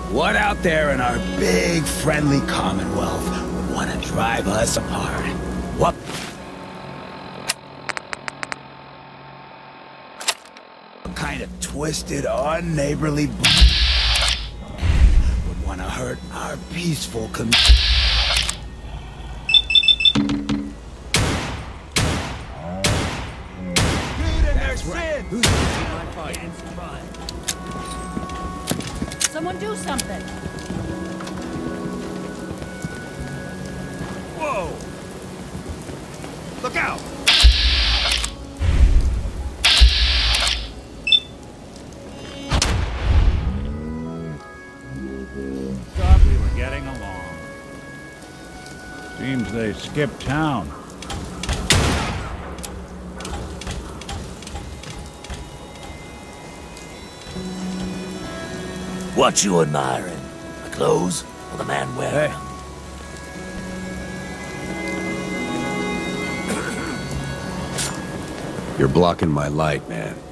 What out there in our big, friendly Commonwealth would want to drive us apart? What kind of twisted, unneighborly would want to hurt our peaceful community? Someone do something! Whoa! Look out! Thought we were getting along. Seems they skipped town. What you admiring? The clothes or the man wearing them? You're blocking my light, man.